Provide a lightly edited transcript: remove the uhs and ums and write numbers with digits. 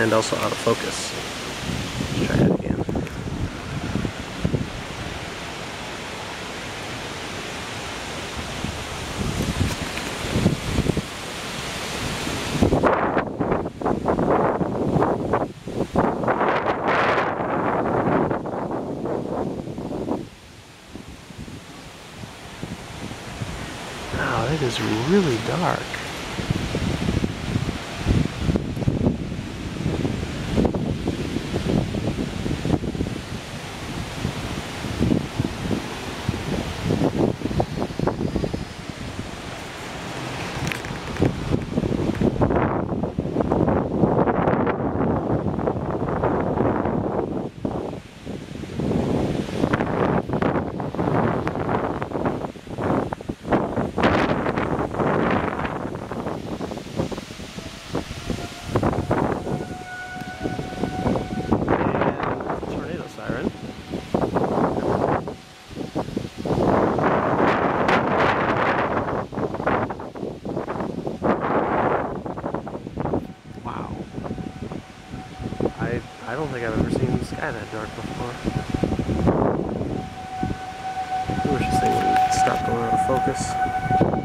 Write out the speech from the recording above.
and also out of focus. Let's try it again. Wow, it is really dark. Siren. Wow. I don't think I've ever seen the sky that dark before. I wish this thing would stop going out of focus.